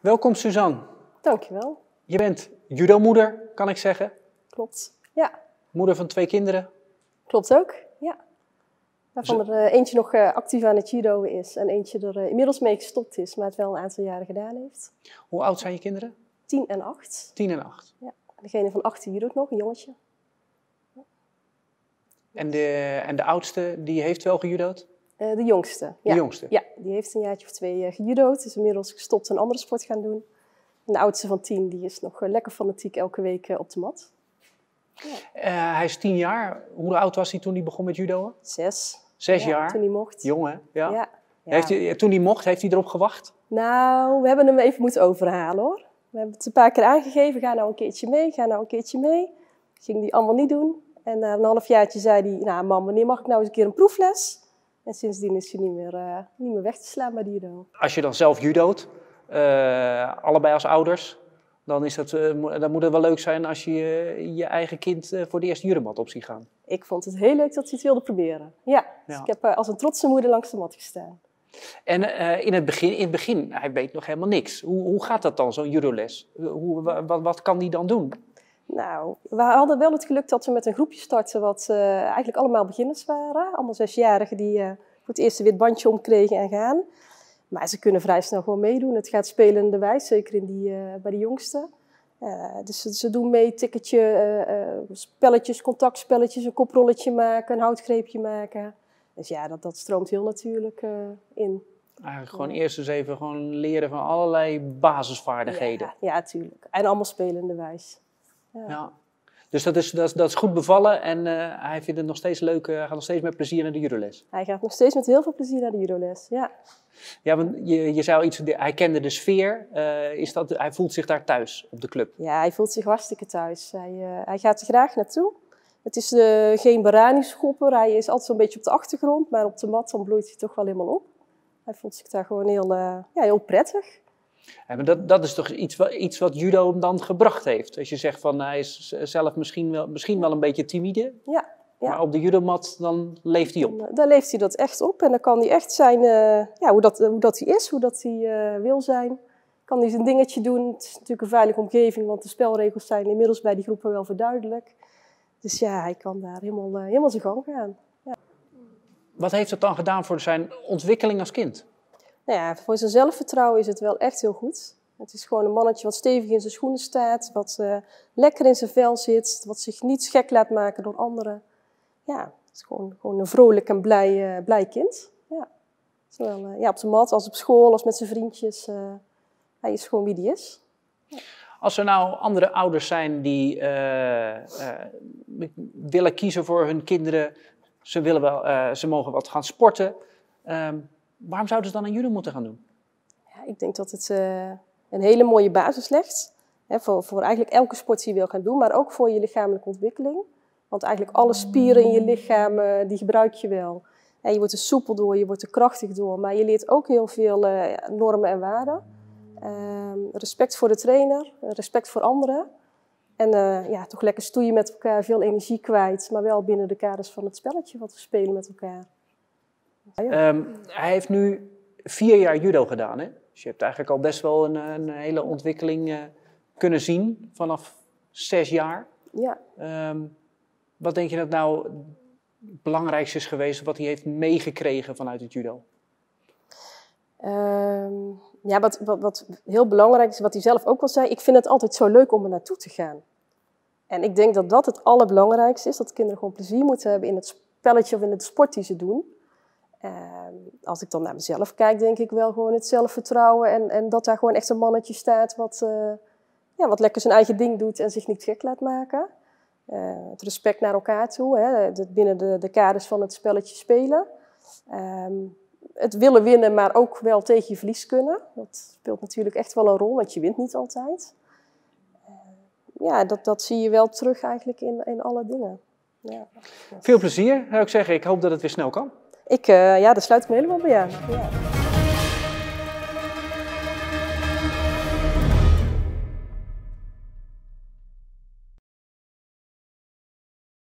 Welkom Suzanne. Dankjewel. Je bent judomoeder, kan ik zeggen. Klopt. Ja, Moeder van 2 kinderen. klopt ook. Ja. Waarvan er eentje nog actief aan het judo is en eentje er inmiddels mee gestopt is, maar het wel een aantal jaren gedaan heeft. Hoe oud zijn je kinderen? 10 en 8. 10 en 8. Ja. Degene van 8 judo't nog, een jongetje. En de oudste, die heeft wel gejudo'd? De jongste. Ja. De jongste? Ja, die heeft een jaartje of 2 gejudo'd, is inmiddels gestopt en een andere sport gaan doen. En de oudste van 10, die is nog lekker fanatiek elke week op de mat. Ja. Hij is 10 jaar. Hoe oud was hij toen hij begon met judo'en? 6. 6 Ja, jaar? toen hij mocht. Jong hè? Ja. Ja. Ja. Toen hij mocht, heeft hij erop gewacht? Nou, we hebben hem even moeten overhalen hoor. We hebben het een paar keer aangegeven, ga nou een keertje mee, ga nou een keertje mee. Ging hij allemaal niet doen. En na een halfjaartje zei hij, nou mam, wanneer mag ik nou eens een keer een proefles? En sindsdien is hij niet meer weg te slaan bij de judo. Als je dan zelf judo't, allebei als ouders, dan moet het wel leuk zijn als je je eigen kind voor de eerste judomat op ziet gaan. Ik vond het heel leuk dat hij het wilde proberen. Ja, dus ik heb als een trotse moeder langs de mat gestaan. En in het begin, hij weet nog helemaal niks. Hoe gaat dat dan, zo'n judoles? Wat kan hij dan doen? Nou, we hadden wel het geluk dat we met een groepje starten wat eigenlijk allemaal beginners waren. Allemaal 6-jarigen die voor het eerste wit bandje omkregen en gaan. Maar ze kunnen vrij snel gewoon meedoen. Het gaat spelenderwijs, zeker bij de jongste. Dus ze doen mee, tikketje, spelletjes, contactspelletjes, een koprolletje maken, een houtgreepje maken. Dus ja, dat stroomt heel natuurlijk in. Eigenlijk gewoon eerst eens even gewoon leren van allerlei basisvaardigheden. Ja, tuurlijk. En allemaal spelenderwijs. Ja. Dus dat is goed bevallen en hij vindt het nog steeds leuk, gaat nog steeds met plezier naar de judoles. Hij gaat nog steeds met heel veel plezier naar de judoles, ja. Ja, want je zei al iets, hij kende de sfeer, hij voelt zich daar thuis op de club. Ja, hij voelt zich hartstikke thuis. Hij gaat er graag naartoe. Het is geen Barani-schopper, hij is altijd zo'n beetje op de achtergrond, maar op de mat dan bloeit hij toch wel helemaal op. Hij voelt zich daar gewoon heel prettig. Ja, maar dat is toch iets wat judo hem dan gebracht heeft? Als je zegt van hij is zelf misschien wel een beetje timide, ja. Maar op de judomat dan leeft hij op. Dan leeft hij dat echt op en dan kan hij echt zijn hoe dat hij is, hoe dat hij wil zijn. Kan hij zijn dingetje doen. Het is natuurlijk een veilige omgeving, want de spelregels zijn inmiddels bij die groepen wel verduidelijk. Dus ja, hij kan daar helemaal zijn gang gaan. Ja. Wat heeft dat dan gedaan voor zijn ontwikkeling als kind? Nou ja, voor zijn zelfvertrouwen is het wel echt heel goed. Het is gewoon een mannetje wat stevig in zijn schoenen staat, wat lekker in zijn vel zit, wat zich niet gek laat maken door anderen. Ja, het is gewoon een vrolijk en blij kind. Ja. Zowel op de mat als op school, als met zijn vriendjes. Hij is gewoon wie hij is. Ja. Als er nou andere ouders zijn die willen kiezen voor hun kinderen, ze mogen wat gaan sporten. Waarom zouden ze dan aan judo moeten gaan doen? Ja, ik denk dat het een hele mooie basis legt. Hè, voor eigenlijk elke sport die je wil gaan doen, maar ook voor je lichamelijke ontwikkeling. Want eigenlijk alle spieren in je lichaam, die gebruik je wel. En je wordt er soepel door, je wordt er krachtig door. Maar je leert ook heel veel normen en waarden. Respect voor de trainer, respect voor anderen. En toch lekker stoeien met elkaar, veel energie kwijt. Maar wel binnen de kaders van het spelletje wat we spelen met elkaar. Hij heeft nu 4 jaar judo gedaan, hè? Dus je hebt eigenlijk al best wel een hele ontwikkeling kunnen zien vanaf 6 jaar. Ja. Wat denk je dat nou het belangrijkste is geweest wat hij heeft meegekregen vanuit het judo? Wat heel belangrijk is, wat hij zelf ook wel zei, ik vind het altijd zo leuk om er naartoe te gaan. En ik denk dat dat het allerbelangrijkste is, dat kinderen gewoon plezier moeten hebben in het spelletje of in het sport die ze doen. Als ik dan naar mezelf kijk, denk ik wel gewoon het zelfvertrouwen en dat daar gewoon echt een mannetje staat wat lekker zijn eigen ding doet en zich niet gek laat maken. Het respect naar elkaar toe, hè, binnen de kaders van het spelletje spelen. Het willen winnen, maar ook wel tegen je verlies kunnen. Dat speelt natuurlijk echt wel een rol, want je wint niet altijd. Dat zie je wel terug eigenlijk in alle dingen. Ja. Veel plezier, zou ik zeggen. Ik hoop dat het weer snel kan. Daar sluit ik me helemaal bij aan. Ja.